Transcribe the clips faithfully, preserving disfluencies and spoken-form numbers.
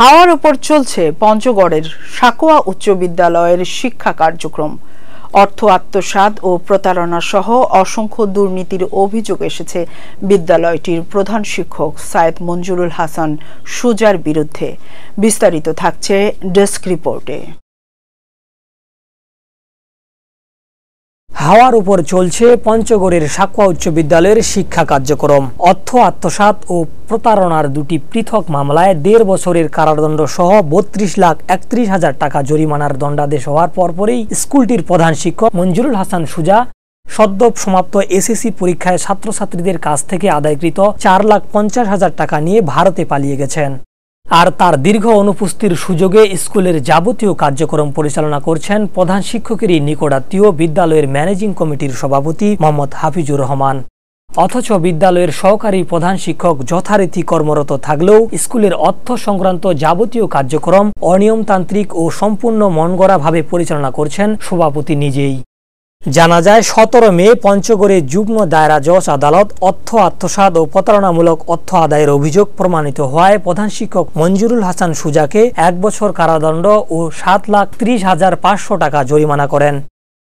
হাওয়ার উপর চলছে পঞ্চগড়ের সাকোয়া উচ্চ বিদ্যালয়ের শিক্ষা কার্যক্রম। অর্থ আত্মসাৎ ও প্রতারণা সহ অসংখ্য দুর্নীতির অভিযোগ এসেছে বিদ্যালয়টির প্রধান শিক্ষক সাইদ মঞ্জুরুল হাসান সুজার বিরুদ্ধে। বিস্তারিত থাকছে ডেস্ক রিপোর্টে। হাওয়ার উপর চলছে পঞ্চগড়ের সাকোয়া উচ্চ বিদ্যালয়ের শিক্ষা কার্যক্রম। অর্থ আত্মসাৎ ও প্রতারণার দুটি পৃথক মামলায় দেড় বছরের কারাদণ্ড সহ বত্রিশ লাখ একত্রিশ হাজার টাকা জরিমানার দণ্ডাদেশ হওয়ার পরপরই স্কুলটির প্রধান শিক্ষক মঞ্জুরুল হাসান সুজা সদ্য সমাপ্ত এসএসসি পরীক্ষায় ছাত্রছাত্রীদের কাছ থেকে আদায়কৃত চার লাখ পঞ্চাশ হাজার টাকা নিয়ে ভারতে পালিয়ে গেছেন। আর তার দীর্ঘ অনুপস্থিতির সুযোগে স্কুলের যাবতীয় কার্যক্রম পরিচালনা করছেন প্রধান শিক্ষকেরই নিকটাত্মীয় বিদ্যালয়ের ম্যানেজিং কমিটির সভাপতি মোহাম্মদ হাফিজুর রহমান। অথচ বিদ্যালয়ের সহকারী প্রধান শিক্ষক যথারীতি কর্মরত থাকলেও স্কুলের অর্থ সংক্রান্ত যাবতীয় কার্যক্রম অনিয়মতান্ত্রিক ও সম্পূর্ণ মনগড়াভাবে পরিচালনা করছেন সভাপতি নিজেই। জানা যায় সতেরো মে পঞ্চগড়ে যুগ্ম দায়রা জজ আদালত অর্থ আত্মসাৎ ও প্রতারণামূলক অর্থ আদায়ের অভিযোগ প্রমাণিত হওয়ায় প্রধান শিক্ষক মঞ্জুরুল হাসান সুজাকে এক বছর কারাদণ্ড ও সাত লাখ ত্রিশ হাজার পাঁচশো টাকা জরিমানা করেন।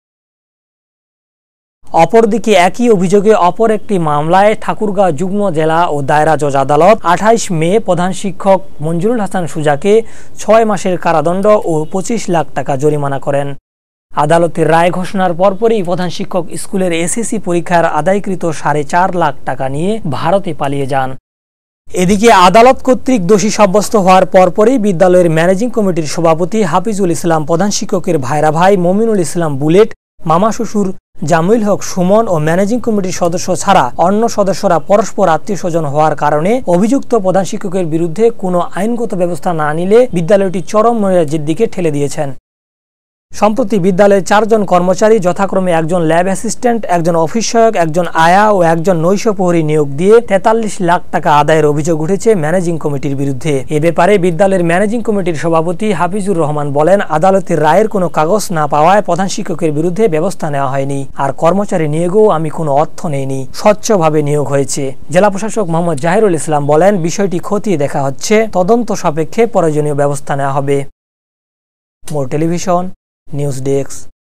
অপরদিকে একই অভিযোগে অপর একটি মামলায় ঠাকুরগাঁও যুগ্ম জেলা ও দায়রা জজ আদালত আঠাইশ মে প্রধান শিক্ষক মঞ্জুরুল হাসান সুজাকে ছয় মাসের কারাদণ্ড ও পঁচিশ লাখ টাকা জরিমানা করেন। আদালতের রায় ঘোষণার পরপরই প্রধান শিক্ষক স্কুলের এসএসসি পরীক্ষার আদায়কৃত সাড়ে চার লাখ টাকা নিয়ে ভারতে পালিয়ে যান। এদিকে আদালত কর্তৃক দোষী সাব্যস্ত হওয়ার পরপরই বিদ্যালয়ের ম্যানেজিং কমিটির সভাপতি হাফিজুল ইসলাম, প্রধান শিক্ষকের ভাইরা ভাই মমিনুল ইসলাম বুলেট, মামা শ্বশুর জামিল হক সুমন ও ম্যানেজিং কমিটির সদস্য ছাড়া অন্য সদস্যরা পরস্পর আত্মীয় স্বজন হওয়ার কারণে অভিযুক্ত প্রধান শিক্ষকের বিরুদ্ধে কোনো আইনগত ব্যবস্থা না নিলে বিদ্যালয়টি চরম নৈরাজ্যের দিকে ঠেলে দিয়েছেন। সম্প্রতি বিদ্যালয়ের চারজন কর্মচারী যথাক্রমে একজন ল্যাব অ্যাসিস্ট্যান্ট, একজন অফিস সহায়ক, একজন আয়া ও একজন নৈশ প্রহরী নিয়োগ দিয়ে তেতাল্লিশ লাখ টাকা আদায়ের অভিযোগ উঠেছে ম্যানেজিং কমিটির বিরুদ্ধে। এ ব্যাপারে বিদ্যালয়ের ম্যানেজিং কমিটির সভাপতি হাফিজুর রহমান বলেন, আদালতের রায়ের কোনো কাগজ না পাওয়ায় প্রধান শিক্ষকের বিরুদ্ধে ব্যবস্থা নেওয়া হয়নি। আর কর্মচারী নিয়োগেও আমি কোনো অর্থ নেইনি, স্বচ্ছভাবে নিয়োগ হয়েছে। জেলা প্রশাসক মোহাম্মদ জাহিরুল ইসলাম বলেন, বিষয়টি খতিয়ে দেখা হচ্ছে, তদন্ত সাপেক্ষে প্রয়োজনীয় ব্যবস্থা নেওয়া হবে। মোর টেলিভিশন নিউজ ডেস্ক।